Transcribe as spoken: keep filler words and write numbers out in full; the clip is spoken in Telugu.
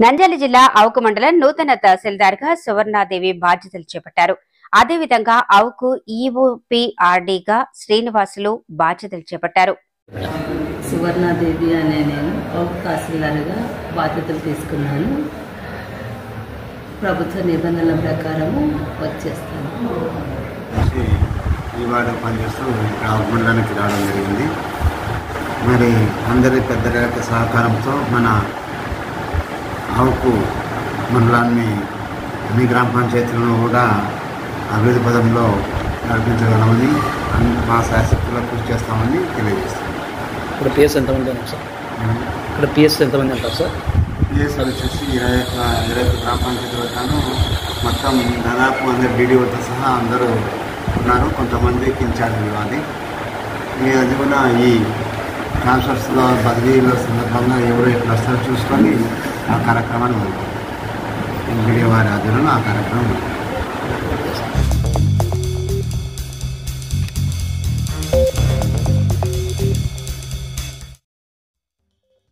నంద్యాల జిల్లా అవుకు మండలం నూతన తహసీల్దార్గా సువర్ణాదేవి బాధ్యతలు చేపట్టారు. అదేవిధంగా అవుకు ఈఓపీఆర్డీగా శ్రీనివాసులు బాధ్యతలు చేపట్టారు. సువర్ణాదేవి అనే నేను అవుకు తహసీల్దార్గా బాధ్యతలు తీసుకున్నాను. ప్రభుత్వ నిబంధనల ప్రకారము వచ్చేస్తాను. ఇవాళ పనిచేస్తూ అవుకు మండలానికి రావడం జరిగింది. మరి అందరి పెద్దల యొక్క సహకారంతో మన అవుకు మండలాన్ని అన్ని గ్రామ పంచాయతీలను కూడా అభివృద్ధి పదంలో నడిపించగలమని మా శాసకులకు కృషి చేస్తామని తెలియజేస్తాం. ఇప్పుడు పిఎస్ ఎంతమంది ఉన్నారు సార్? ఇక్కడ పిఎస్ ఎంతమంది ఉంటారు సార్? పిఎస్ వచ్చేసి ఇరవై ఒక్క ఇరవై ఒక్క గ్రామ పంచాయతీలు వచ్చాను. మొత్తం దాదాపు అందరు డీడీఓతో సహా అందరూ ఉన్నారు. కొంతమందికి ఇన్ఛార్జ్ ఇవ్వాలి. అది కూడా ఈ ట్రాన్స్ఫర్స్లో బదిలీల సందర్భంగా ఎవరు ఎట్లా వస్తారో చూసుకొని ఆ కార్యక్రమాన్ని మొదలుపెట్టారు. డీడీఓ వారి ఆధ్వర్యంలో ఆ కార్యక్రమం